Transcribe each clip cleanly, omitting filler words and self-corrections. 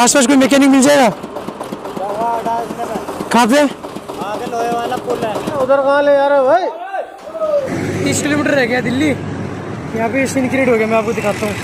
आसपास कोई मैकेनिक मिल जाएगा? कहाँ पे? आगे लोहे वाला पुल है उधर। कहाँ ले जा रहे हो भाई? 30 किलोमीटर रह गया दिल्ली। यहाँ पे सीन क्रिएट हो गया, मैं आपको दिखाता हूँ।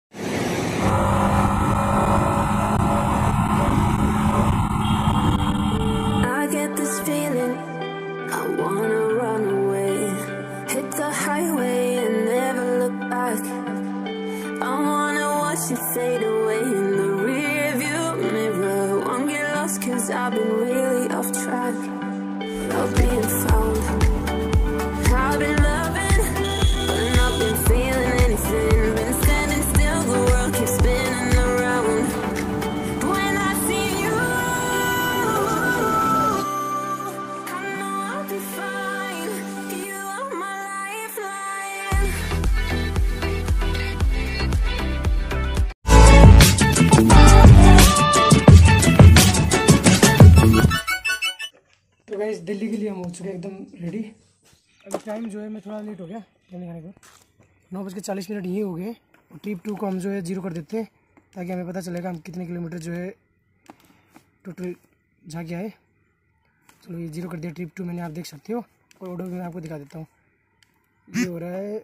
Fade away in the rear view mirror. Won't get lost 'cause I've been really off track. Love being found. I've been loving, but not been feeling anything. Been standing still, the world keeps spinning around. When I see you, I know I'll be fine. You are my lifeline. तो guys Delhi के लिए हम हो चुके हैं एकदम ready. अभी time जो है मैं थोड़ा लेट हो गया खाने को, 9:40 ये हो गए। और ट्रिप 2 को हम जो है 0 कर देते हैं ताकि हमें पता चलेगा हम कितने किलोमीटर जो है टोटल जाके आए। चलो ये 0 कर दिया ट्रिप 2 मैंने, आप देख सकते हो। और ऑर्डर मैं आपको दिखा देता हूँ। ये हो रहा है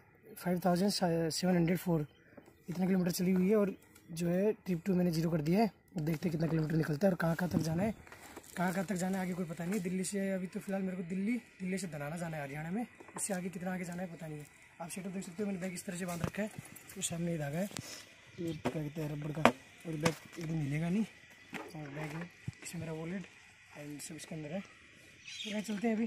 5704, इतना किलोमीटर चली हुई है। और जो है ट्रिप 2 मैंने 0 कर दिया है। देखते हैं कितना किलोमीटर निकलता है और कहाँ तक जाना है, कहाँ तक जाना है आगे कोई पता नहीं है। दिल्ली से अभी तो फिलहाल मेरे को दिल्ली से धनाना जाना है हरियाणा में। इससे आगे कितना आगे जाना है पता नहीं है। आप सेटअप देख सकते हो, मैंने बैग इस तरह से बांध रखा है। तो सामने ही धागा है, ये क्या कहते हैं रबड़ का। और बैग एकदम मिलेगा नहीं। और बैग है इसमें मेरा वॉलेट एंड सब इसके अंदर है। तो यहाँ चलते हैं अभी।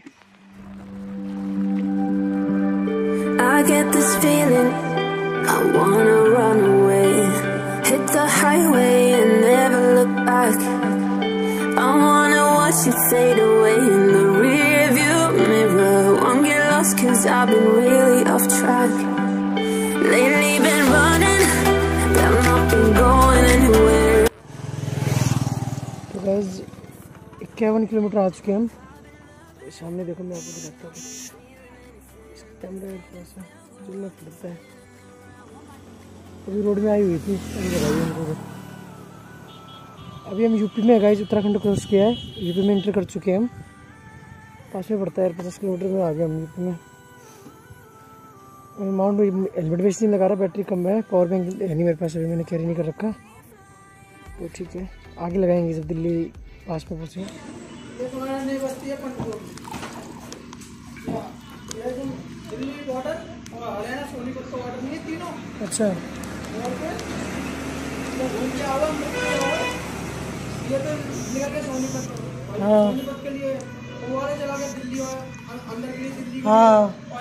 I get this feeling, I wanna run away. Hit the highway and never look back. I wanna watch you fade away in the rear view mirror. Won't get lost 'cause I've been really off track. Lately been running, but I've not been going anywhere. तो guys 51 kilometre आ चुके हैं हम। सामने देखो, मैं आपको दिखाता हूँ। कैमरा थोड़ा सा चलना पड़ता है। अभी रोड में आई हुई थी, अभी हम यूपी में गाइस उत्तराखंड क्रॉस किया है। यूपी में एंटर कर चुके हैं हम। पास में पड़ता है 50 किलोमीटर में आ गए हम यूपी में। माउंट हेलमेट वेस्ट नहीं लगा रहा, बैटरी कम है। पावर बैंक है नहीं मेरे पास, अभी मैंने कैरी नहीं कर रखा। तो ठीक है, आगे लगाएंगे जब दिल्ली पास में पहुँचे। अच्छा, हाँ हाँ,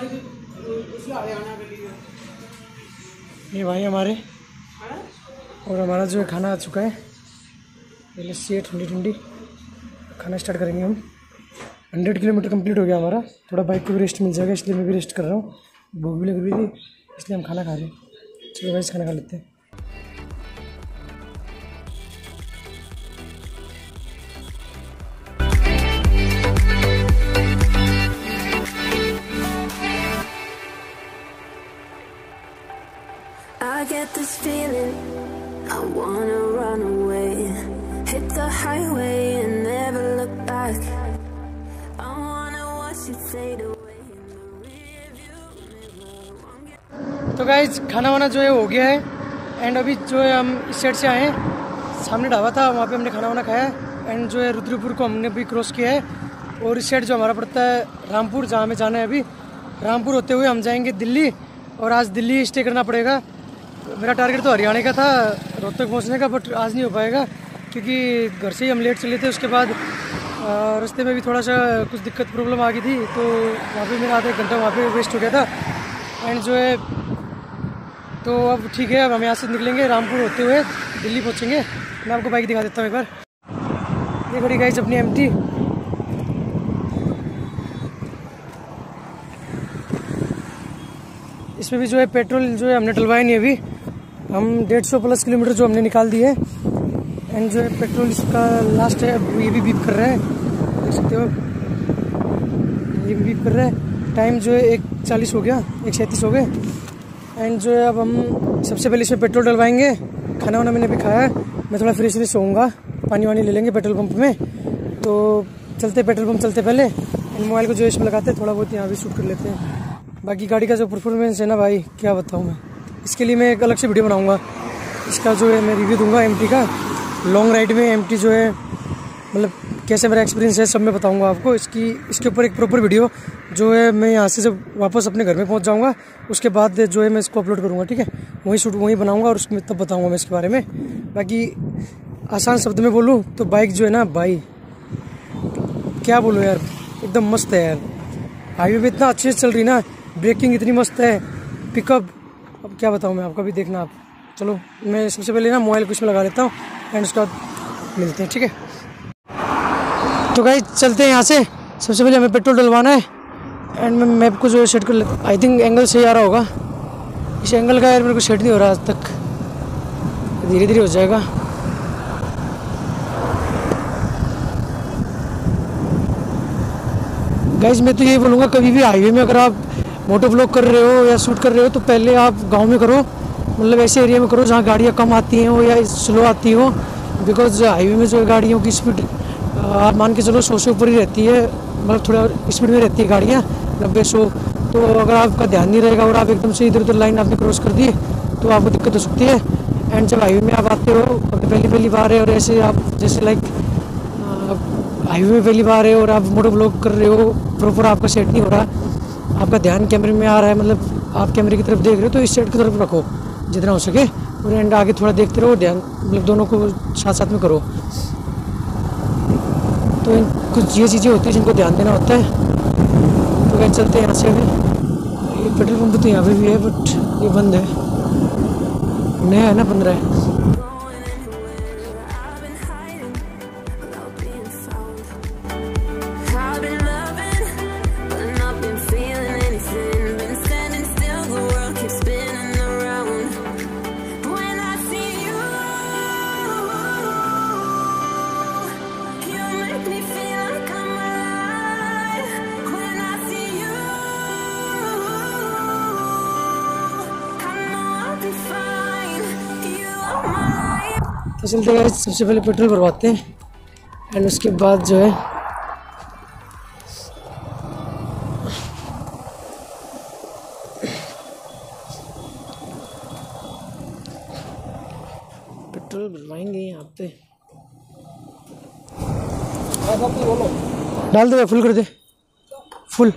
ये भाई हमारे। और हमारा जो है खाना आ चुका है। पहले से ठंडी ठंडी खाना स्टार्ट करेंगे हम। 100 किलोमीटर कंप्लीट हो गया हमारा। थोड़ा बाइक को भी रेस्ट मिल जाएगा, इसलिए मैं भी रेस्ट कर रहा हूँ। भूख भी लग रही थी इसलिए हम खाना खा रहे हैं। चलो भाई खाना खा लेते हैं। I get this feeling, I wanna run away. Hit the highway and never look back. I wanna watch you fade away in the rear view mirror. तो गाइस खाना वाना जो है हो गया है। एंड अभी जो है हम इस साइड से आए हैं। सामने ढाबा था, वहाँ पे हमने खाना वाना खाया। एंड जो है रुद्रपुर को हमने भी क्रॉस किया है। और इस साइड जो हमारा पड़ता है रामपुर, जहाँ हमें जाना है। अभी रामपुर होते हुए हम जाएंगे दिल्ली। और आज दिल्ली स्टे करना पड़ेगा। मेरा टारगेट तो हरियाणा का था, रोहतक पहुंचने का, बट आज नहीं हो पाएगा क्योंकि घर से ही हम लेट चले थे। उसके बाद रास्ते में भी थोड़ा सा कुछ दिक्कत प्रॉब्लम आ गई थी, तो वहाँ पे मेरा आधा 1 घंटा वहाँ पे वेस्ट हो गया था। एंड जो है तो अब ठीक है, अब हम यहाँ से निकलेंगे रामपुर होते हुए दिल्ली पहुँचेंगे। मैं आपको बाइक दिखा देता हूँ एक बार। ये खड़ी गाइस अपनी एमटी। इसमें भी जो है पेट्रोल जो है हमने डलवाया नहीं अभी। हम 150+ किलोमीटर जो हमने निकाल दिए। एंड जो है पेट्रोल इसका लास्ट है। ये भी बीप कर रहा है, देख सकते हो, ये भी बीप कर रहा है। टाइम जो है 1:40 हो गया, 1:37 हो गए। एंड जो है अब हम सबसे पहले इसमें पेट्रोल डलवाएंगे। खाना वाना मैंने भी खाया है। मैं थोड़ा फ्रेश फ्रेश होऊंगा, पानी वानी ले लेंगे पेट्रोल पंप में। तो चलते पेट्रोल पंप चलते पहले, मोबाइल को जो इसमें लगाते हैं थोड़ा बहुत यहाँ भी शूट कर लेते हैं। बाकी गाड़ी का जो परफॉर्मेंस है ना भाई, क्या बताऊँ मैं। इसके लिए मैं एक अलग से वीडियो बनाऊँगा, इसका जो है मैं रिव्यू दूंगा MT का। लॉन्ग राइड में MT जो है मतलब कैसे मेरा एक्सपीरियंस है सब मैं बताऊंगा आपको। इसके ऊपर एक प्रॉपर वीडियो जो है मैं यहाँ से जब वापस अपने घर में पहुँच जाऊँगा उसके बाद जो है मैं इसको अपलोड करूँगा, ठीक है। वहीं बनाऊँगा और उसमें तब बताऊँगा मैं इसके बारे में। बाकी आसान शब्द में बोलूँ तो बाइक जो है ना भाई, क्या बोलूँ यार, एकदम मस्त है यार। हाईवे पे इतना अच्छे से चल रही ना, ब्रेकिंग इतनी मस्त है, पिकअप अब क्या बताऊँ मैं आपको, भी देखना आप। चलो मैं सबसे पहले ना मोबाइल को इसमें लगा लेता हूँ एंड उसके बाद मिलते हैं, ठीक है। तो गाइस चलते हैं यहाँ से। सबसे पहले हमें पेट्रोल डलवाना है एंड मैं मैप को जो है सेट कर लेता हूँ। आई थिंक एंगल सही आ रहा होगा, इस एंगल का यार मेरे को सेट नहीं हो रहा आज तक, धीरे धीरे हो जाएगा। गाइस मैं तो यही बोलूँगा, कभी भी हाईवे में अगर आप मोटो ब्लॉग कर रहे हो या शूट कर रहे हो तो पहले आप गांव में करो, मतलब ऐसे एरिया में करो जहाँ गाड़ियाँ कम आती हैं हो या स्लो आती हो। बिकॉज हाईवे में जो गाड़ियों की स्पीड आप मान के चलो 100 से ऊपर ही रहती है, मतलब थोड़ा स्पीड में रहती है गाड़ियाँ 90-100। तो अगर आपका ध्यान नहीं रहेगा और आप एकदम से इधर उधर लाइन आपने क्रॉस कर दी तो आपको दिक्कत हो सकती है। एंड जब हाईवे में आप आते हो, अगर पहली बार है और ऐसे आप जैसे लाइक हाईवे में पहली बार है और आप मोटो ब्लॉग कर रहे हो, प्रॉपर आपका सेट नहीं हो रहा, आपका ध्यान कैमरे में आ रहा है, मतलब आप कैमरे की तरफ देख रहे हो, तो इस साइड की तरफ रखो जितना हो सके और एंड आगे थोड़ा देखते रहो, ध्यान मतलब दोनों को साथ साथ में करो। तो कुछ ये चीज़ें होती हैं जिनको ध्यान देना होता है। तो क्या चलते हैं यहाँ से। अभी ये पेट्रोल पंप तो यहाँ पे भी है बट ये बंद है, नया है ना, 15 है। तो चलते हैं, सबसे पहले पेट्रोल भरवाते हैं एंड उसके बाद जो है पेट्रोल भरवाएंगे यहाँ पे। डाल दे, फुल कर दे, फुल।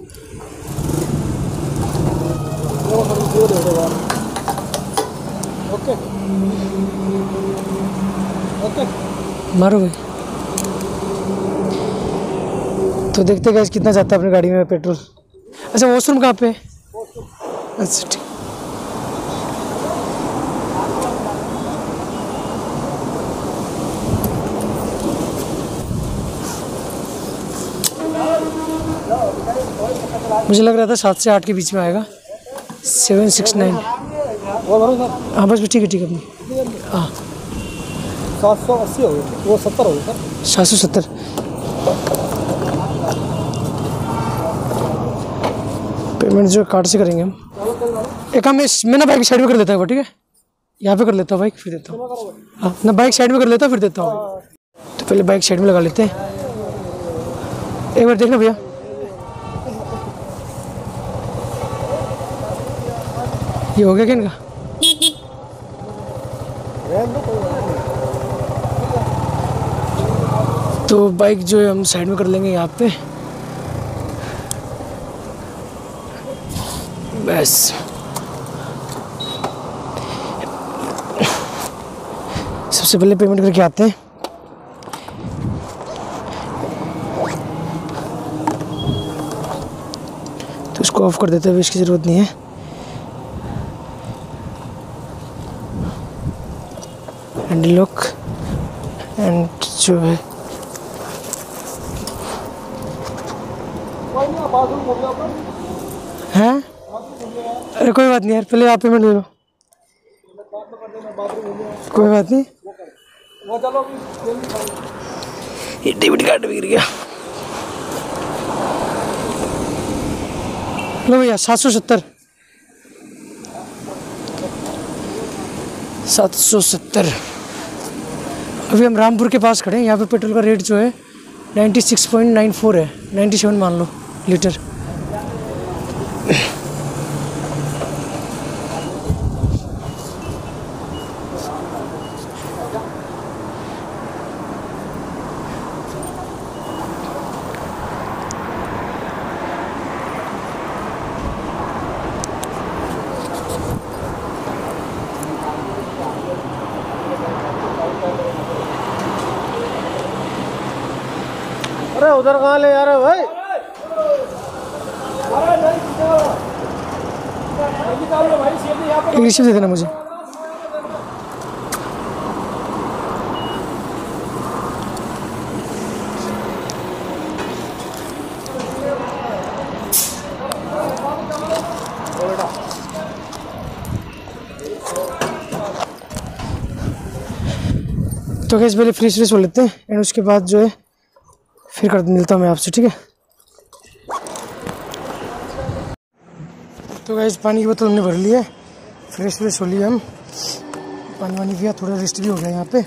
ओके मारो भाई। तो देखते गाइस कितना जाता है अपनी गाड़ी में पेट्रोल। अच्छा वॉशरूम कहाँ पे? अच्छा ठीक। मुझे लग रहा था 7 से 8 के बीच में आएगा, 769। हाँ बस ठीक है अपनी। हाँ 780 हो गए, वो 70 हो गए सर, 770। पेमेंट जो कार्ड से करेंगे हम। एक काम मैं ना बाइक साइड में कर लेता हूँ, ठीक है, यहाँ पे कर लेता हूँ बाइक फिर देता हूँ। हाँ ना बाइक साइड में कर लेता हूँ फिर देता हूँ। तो पहले बाइक साइड में लगा लेते हैं, एक बार देखना भैया। ये हो गया क्या इनका? तो बाइक जो है हम साइड में कर लेंगे यहाँ पे, बस। सबसे पहले पेमेंट करके आते हैं। तो इसको ऑफ कर देते हैं, इसकी ज़रूरत नहीं है। हैंडल लॉक एंड जो है हैं, अरे कोई बात नहीं यार, पहले आप पेमेंट दे दो, कोई बात नहीं। ये डेबिट कार्ड भी गिर गया। लो भैया 770 770। अभी हम रामपुर के पास खड़े हैं। यहाँ पे पेट्रोल का रेट जो है 96.94 है, 97 मान लो लीटर। अरे उधर कहाँ ले जा रहे हो भाई? एक रिसीव दे देना मुझे। तो गैस पहले फ्री हो लेते हैं एंड उसके बाद जो है फिर मिलता हूँ मैं आपसे, ठीक है। तो गाइस पानी की बोतल हमने भर ली है, फ्रेश हो लिया, हम पानी वानी पिया, थोड़ा रेस्ट भी हो गया यहाँ पे।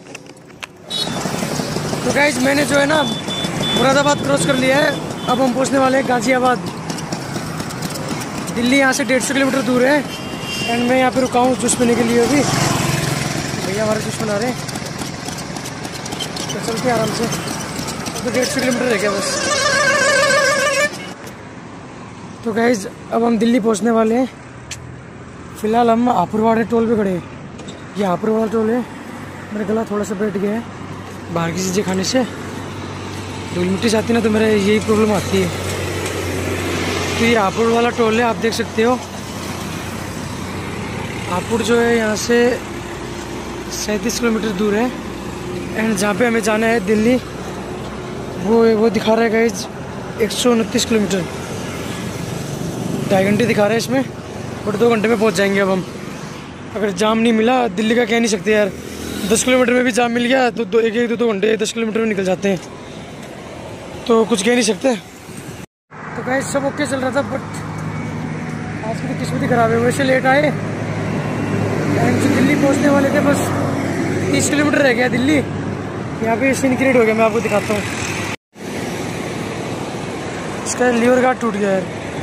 तो गाइस मैंने जो है ना मुरादाबाद क्रॉस कर लिया है। अब हम पहुँचने वाले हैं गाजियाबाद। दिल्ली यहाँ से 150 किलोमीटर दूर है एंड मैं यहाँ पे रुका हूँ जूस पीने के लिए। अभी भैया हमारे जूस बना रहे हैं, तो चलते आराम से। तो 150 किलोमीटर रह गया बस। तो गाइज अब हम दिल्ली पहुंचने वाले हैं। फ़िलहाल हम हापुड़वाड़ा टोल पे खड़े हैं। ये हापुड़वाड़ा टोल है। मेरा गला थोड़ा सा बैठ गया है बाहर की चीज़ें खाने से। धूल मिट्टी से आती ना तो मेरा यही प्रॉब्लम आती है। तो ये हापुड़वाड़ा टोल है, आप देख सकते हो। हापुड़ जो है यहाँ से 37 किलोमीटर दूर है एंड जहाँ पे हमें जाना है दिल्ली वो दिखा रहा है गाइज 129 किलोमीटर। 2.5 घंटे दिखा रहा है इसमें, बट 2 घंटे में पहुंच जाएंगे। अब हम अगर जाम नहीं मिला, दिल्ली का कह नहीं सकते यार। 10 किलोमीटर में भी जाम मिल गया तो 1-2 घंटे 10 किलोमीटर में निकल जाते हैं, तो कुछ कह नहीं सकते। तो गाइज सब ओके चल रहा था, बट आज की तो किस्मत ही खराब है। वैसे लेट आए एंड जो दिल्ली पहुँचने वाले थे बस 30 किलोमीटर रह गया दिल्ली। यहाँ पे सीन क्रिएट हो गया, मैं आपको दिखाता हूँ। इसका लीवर गार्ड टूट गया यार,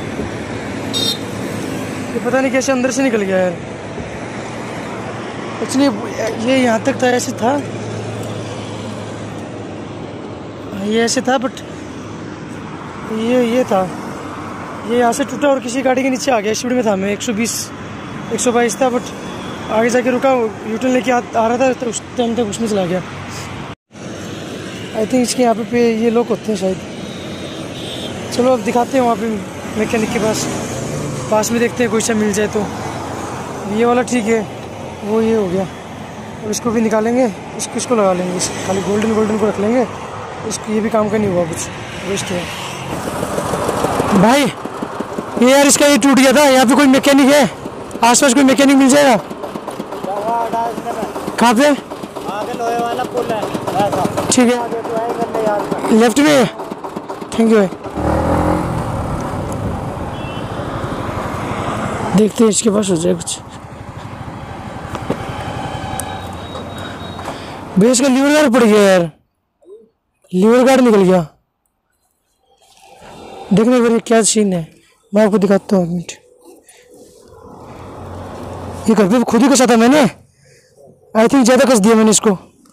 ये पता नहीं कैसे अंदर से निकल गया यार। एक्चुअली ये यहाँ तक था, ऐसे था, ये ऐसे था, बट ये था, ये यहाँ से टूटा और किसी गाड़ी के नीचे आ गया। स्पीड में था मैं 120-122 था, बट आगे जाके रुका, यूटर्न लेके आ रहा था तो उस टाइम तक उसमें चला गया। आई थिंक इसके यहाँ पे ये लोग होते हैं शायद। चलो अब दिखाते हैं वहाँ पे मैकेनिक के पास में, देखते हैं कोई सा मिल जाए तो। ये वाला ठीक है, वो ये हो गया, और इसको भी निकालेंगे, इसको लगा लेंगे। खाली गोल्डन को रख लेंगे, इसको ये भी काम का नहीं हुआ, कुछ वेस्ट है भाई। ये यार इसका ये टूट गया था। यहाँ पे कोई मैकेनिक है? आसपास कोई मैकेनिक मिल जाएगा? कहाँ पे? लोहे वाला पुल है, ठीक है, लेफ्ट में। थैंक यू भाई। देखते हैं इसके पास हो जाए कुछ। बेस का लीवर गार्ड पड़ गया यार, लीवर गार्ड निकल गया। देखने पर ये क्या सीन है, मैं आपको दिखाता हूँ। मिनट, ये घर पे खुद ही कसा था मैंने। आई थिंक ज़्यादा कस दिया मैंने इसको,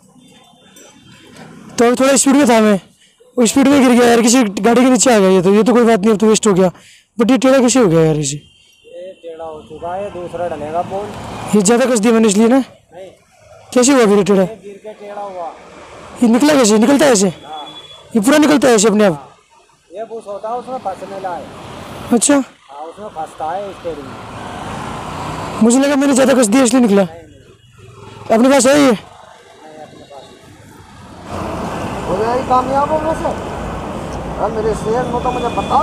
तो अभी थोड़ा स्पीड में था मैं, वो स्पीड में गिर गया यार, किसी गाड़ी के नीचे आ गया। ये तो कोई बात नहीं, अब तो वेस्ट हो गया, बट ये टेढ़ा कैसे हो गया यार? इसे टेढ़ा हो चुका है, दूसरा डलेगा बोल। ये ज़्यादा कस दिया मैंने इसलिए ना। नहीं, कैसे हुआ फिर टेढ़ा? गिर के टेढ़ा हुआ। ये निकला कैसे? निकलता है ऐसे? ये पूरा निकलता है ऐसे अपने आप? ये बूस होता है, उसमें फंसने लगा है। अच्छा, हाँ, उसमें फंसता है स्टीयरिंग में। मुझे लगा मैंने ज़्यादा कस दिया इसलिए निकला। अपने पास है ये? हो जाएगी कामयाब हो वैसे? मेरे शेयर में तो मुझे पता।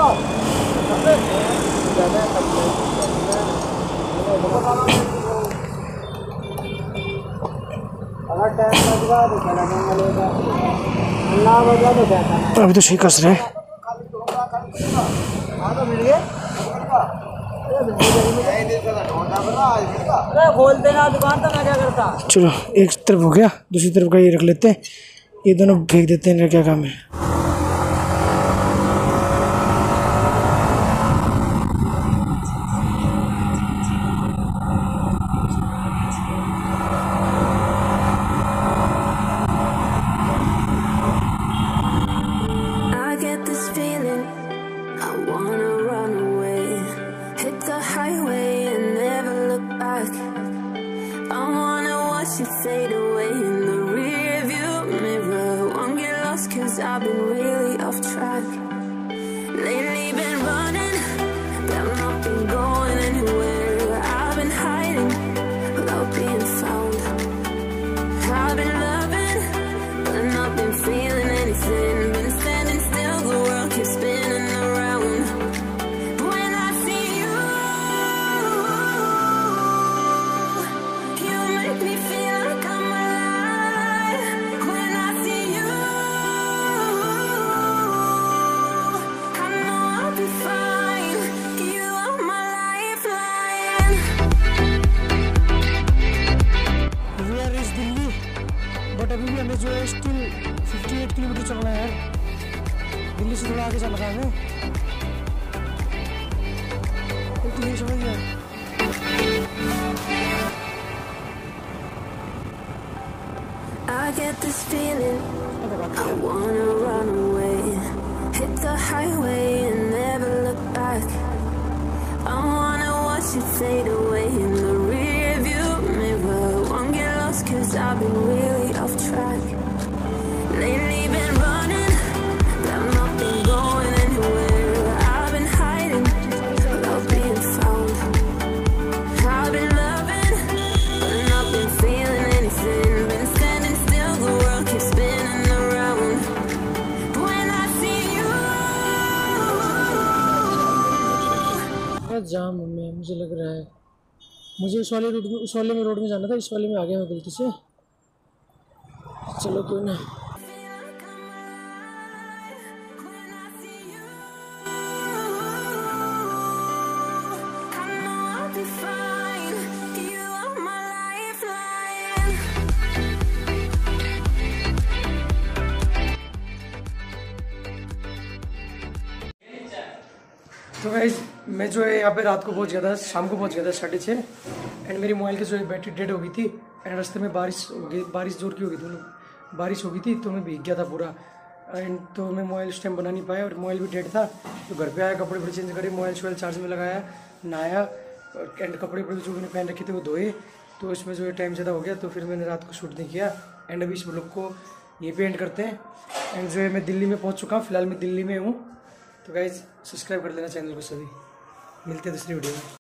अभी तो सही कस रहे हैं। खोल देना दुकान तो मैं क्या करता। चलो एक तरफ हो गया, दूसरी तरफ का ये रख लेते हैं, ये दोनों फेंक देते हैं, इनका क्या काम है। You fade away in the rear view mirror. Won't get lost 'cause I've been really off track. Lately been running, but I've not been going anywhere. I've been hiding without being found. I've been loving, but not been feeling anything. Been standing still, the world keeps spinning around. When I see you, you make me feel but अभी भी हमें जो है still 58 kilometre चलना है। दिल्ली से थोड़ा आगे चल रहा है हमें, तो ये समझ गया। I get this feeling I wanna run away, hit the highway and never look back. I wanna watch you fade away in the rear view mirror. Won't get lost 'cause I've been really off track. Lately been running, but I've not been going anywhere. I've been hiding without being found. I've been loving, but not been feeling anything. Been standing still, the world keeps spinning around. When I see you, जाम में मुझे लग रहा है, मुझे उस वाले road में जाना था, इस वाले में आ गया मैं गलती से। चलो कोई ना। तो गाइस मैं जो है यहाँ पे रात को पहुँच गया था, शाम को पहुँच गया था 6:30, एंड मेरी मोबाइल की जो है बैटरी डेड हो गई थी। एंड रास्ते में बारिश जोर की हो गई थी, बारिश हो गई थी, तो मैं भीग गया था पूरा। एंड तो मैं मोबाइल उस टाइम बना नहीं पाया, और मोबाइल भी डेड था। तो घर पे आया, कपड़े वपड़े चेंज करे, मोबाइल शोबाइल चार्ज में लगाया, नहाया, एंड कपड़े वपड़े जो मैंने पहन रखे थे वो धोए। तो इसमें जो है टाइम ज़्यादा हो गया, तो फिर मैंने रात को शूट नहीं किया। एंड अभी इस ब्लॉग को ये पे एंड करते हैं। एंड जो है मैं दिल्ली में पहुँच चुका हूँ, फिलहाल मैं दिल्ली में हूँ। तो गाइज सब्सक्राइब कर लेना चैनल को सभी। मिलते हैं दूसरी वीडियो में।